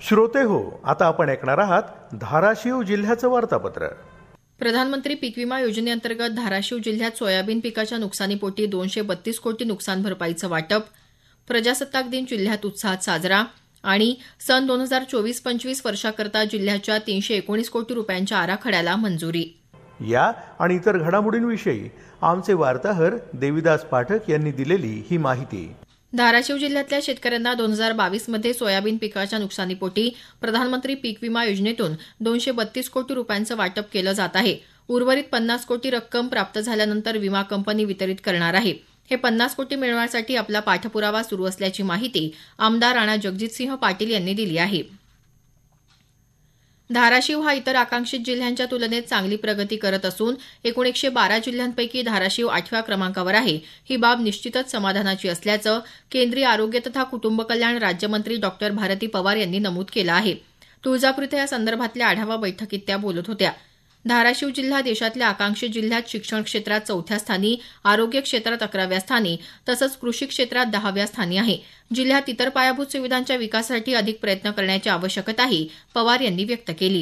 श्रोते हो, आता आपण ऐकणार आहात धाराशिव जिल्ह्याचं वार्तापत्र. प्रधानमंत्री पीक विमा योजनेअंतर्गत धाराशिव जिल्ह्यात सोयाबीन पिकाच्या नुकसानीपोटी 232 कोटी नुकसान भरपाईचं वाटप. प्रजासत्ताक दिन जिल्ह्यात उत्साहात साजरा. आणि सन 2024-25 वर्षाकरता जिल्ह्याच्या 319 कोटी रुपयांच्या आराखड्याला मंजुरी. या आणि इतर घडामोडींविषयी आमचे वार्ताहर देविदास पाठक यांनी दिलेली ही माहिती. धाराशिव जिल्ह्यातल्या शेतकऱ्यांना 2022 मध्ये सोयाबीन पिकाच्या नुकसानीपोटी प्रधानमंत्री पीक विमा योजनेतून 232 कोटी रुपयांचं वाटप केलं जात आहे. उर्वरित 50 कोटी रक्कम प्राप्त झाल्यानंतर विमा कंपनी वितरित करणार आहे. हे 50 कोटी मिळवण्यासाठी आपला पाठपुरावा सुरू असल्याची माहिती आमदार राणा जगजितसिंह पाटील यांनी दिली आहे. धाराशिव हा इतर आकांक्षित जिल्ह्यांच्या तुलनेत चांगली प्रगती करत असून एकूण 112 जिल्ह्यांपैकी धाराशिव 8व्या क्रमांकावर आहे. ही बाब निश्चितच समाधानाची असल्याचं केंद्रीय आरोग्य तथा कुटुंब कल्याण राज्यमंत्री डॉक्टर भारती पवार यांनी नमूद केलं आहे. तुळजापूर इथं या संदर्भातल्या आढावा बैठकीत त्या बोलत होत्या. धाराशिव जिल्हा देशातल्या आकांक्षित जिल्ह्यात शिक्षण क्षेत्रात 4थ्या स्थानी, आरोग्य क्षेत्रात 11व्या स्थानी तसंच कृषी क्षेत्रात 10व्या स्थानी आहे. जिल्ह्यात इतर पायाभूत सुविधांच्या विकासासाठी अधिक प्रयत्न करण्याची आवश्यकताही पवार यांनी व्यक्त केली.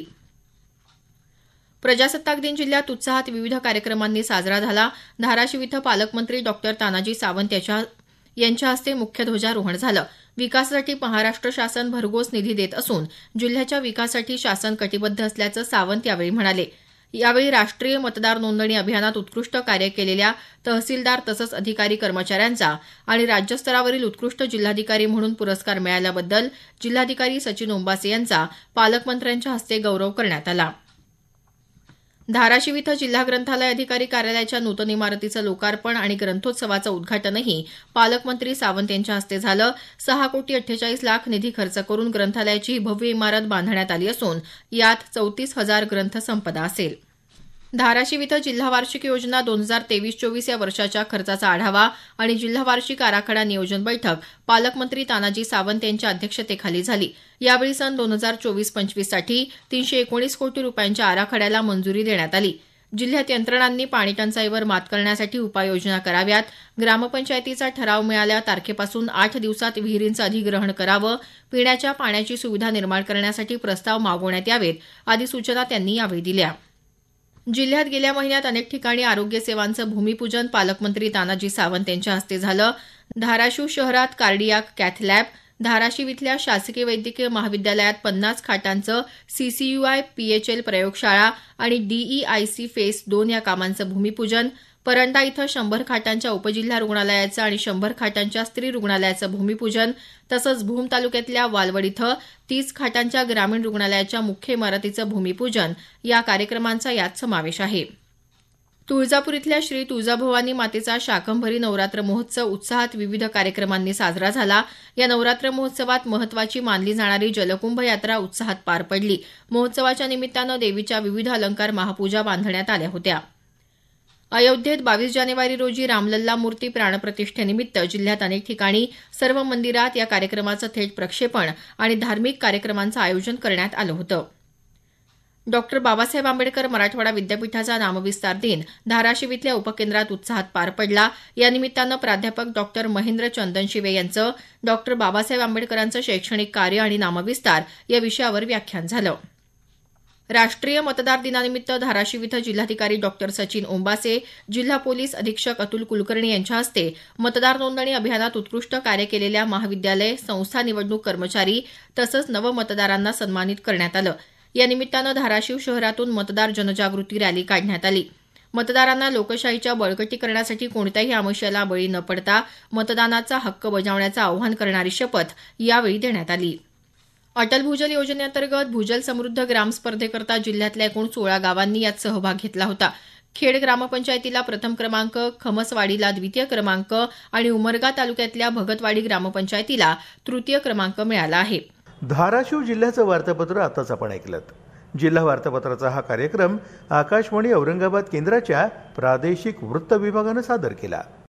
प्रजासत्ताक दिन जिल्ह्यात उत्साहात विविध कार्यक्रमांनी साजरा झाला. धाराशिव इथं पालकमंत्री डॉक्टर तानाजी सावंत यांच्या हस्ते मुख्य ध्वजारोहण झालं. विकासासाठी महाराष्ट्र शासन भरघोस निधी देत असून जिल्ह्याच्या विकासासाठी शासन कटिबद्ध असल्याचं सावंत यावेळी म्हणाले. यावेळी राष्ट्रीय मतदार नोंदणी अभियानात उत्कृष्ट कार्य केलेल्या तहसीलदार तसंच अधिकारी कर्मचाऱ्यांचा आणि राज्यस्तरावरील उत्कृष्ट जिल्हाधिकारी म्हणून पुरस्कार मिळाल्याबद्दल जिल्हाधिकारी सचिन ओंबासे यांचा पालकमंत्र्यांच्या हस्ते गौरव करण्यात आला. धाराशिव इथं जिल्हा ग्रंथालय अधिकारी कार्यालयाच्या नूतन इमारतीचं लोकार्पण आणि ग्रंथोत्सवाचं उद्घाटनही पालकमंत्री सावंत यांच्या हस्ते झालं. 6 कोटी 48 लाख निधी खर्च करून ग्रंथालयाची ही भव्य इमारत बांधण्यात आली असून यात 34,000 ग्रंथसंपदा असेल. धाराशिव इथं जिल्हा वार्षिक योजना 2023-24 या वर्षाच्या खर्चाचा आढावा आणि जिल्हा वार्षिक आराखडा नियोजन बैठक पालकमंत्री तानाजी सावंत यांच्या अध्यक्षतेखाली झाली. यावेळी सन 2024-25 साठी 319 कोटी रुपयांच्या आराखड्याला मंजुरी देण्यात आली. जिल्ह्यात यंत्रणांनी पाणी टंचाईवर मात करण्यासाठी उपाययोजना कराव्यात. ग्रामपंचायतीचा ठराव मिळाल्या तारखेपासून 8 दिवसात विहिरींचं अधिग्रहण करावं. पिण्याच्या पाण्याची सुविधा निर्माण करण्यासाठी प्रस्ताव मागवण्यात यावेत आदी सूचना त्यांनी यावेळी दिल्या. जिल्ह्यात गेल्या महिन्यात अनेक ठिकाणी आरोग्य सेवांचं भूमिपूजन पालकमंत्री तानाजी सावंत यांच्या हस्ते झालं. धाराशिव शहरात कार्डियाक कॅथ लॅब, धाराशिव इथल्या शासकीय वैद्यकीय महाविद्यालयात 50 खाटांचं CCUI PHL प्रयोगशाळा आणि DEIC फेस 2 या कामांचं भूमिपूजन, परंडा इथं 100 खाटांच्या उपजिल्हा रुग्णालयाचं आणि 100 खाटांच्या स्त्री रुग्णालयाचं भूमिपूजन तसंच भूम तालुक्यातल्या वालवड इथं 30 खाटांच्या ग्रामीण रुग्णालयाच्या मुख्य इमारतीचं भूमिपूजन या कार्यक्रमांचा यात समावेश आहे. तुळजापूर इथल्या श्री तुळजाभवानी मातेचा शाकंभरी नवरात्र महोत्सव उत्साहात विविध कार्यक्रमांनी साजरा झाला. या नवरात्र महोत्सवात महत्वाची मानली जाणारी जलकुंभ यात्रा उत्साहात पार पडली. महोत्सवाच्या निमित्तानं देवीच्या विविध अलंकार महापूजा बांधण्यात आल्या होत्या. अयोध्येत 22 जानेवारी रोजी रामलल्ला मूर्ती प्राणप्रतिष्ठेनिमित्त जिल्ह्यात अनेक ठिकाणी सर्व मंदिरात या कार्यक्रमाचं थेट प्रक्षेपण आणि धार्मिक कार्यक्रमांचं आयोजन करण्यात आलं होतं. डॉक्टर बाबासाहेब आंबेडकर मराठवाडा विद्यापीठाचा नामविस्तार दिन धाराशिव इथल्या उपकेंद्रात उत्साहात पार पडला. या निमित्तानं प्राध्यापक डॉक्टर महेंद्र चंदनशिवे यांचं डॉक्टर बाबासाहेब आंबेडकरांचं शैक्षणिक कार्य आणि नामविस्तार या विषयावर व्याख्यान झालं. राष्ट्रीय मतदार दिनानिमित्त धाराशिव इथं जिल्हाधिकारी डॉक्टर सचिन ओंबासे, जिल्हा पोलीस अधीक्षक अतुल कुलकर्णी यांच्या हस्ते मतदार नोंदणी अभियानात उत्कृष्ट कार्य केलेल्या महाविद्यालय, संस्था निवडणूक कर्मचारी तसंच नवमतदारांना सन्मानित करण्यात आलं. या निमित्तानं धाराशिव शहरातून मतदार जनजागृती रॅली काढण्यात आली. मतदारांना लोकशाहीच्या बळकटीकरणासाठी कोणत्याही आमिषाला बळी न पडता मतदानाचा हक्क बजावण्याचं आवाहन करणारी शपथ यावेळी देण्यात आली. अटल भूजल योजनेअंतर्गत भूजल समृद्ध ग्राम स्पर्धेकरता जिल्ह्यातल्या एकूण 16 गावांनी यात सहभाग घेतला होता. खेड ग्रामपंचायतीला प्रथम क्रमांक, खमसवाडीला द्वितीय क्रमांक आणि उमरगा तालुक्यातल्या भगतवाडी ग्रामपंचायतीला तृतीय क्रमांक मिळाला आहे. धाराशिव जिल्ह्याचं वार्तापत्र आताच आपण ऐकलं. जिल्हा वार्तापत्राचा हा कार्यक्रम आकाशवाणी औरंगाबाद केंद्राच्या प्रादेशिक वृत्त विभागानं सादर केला.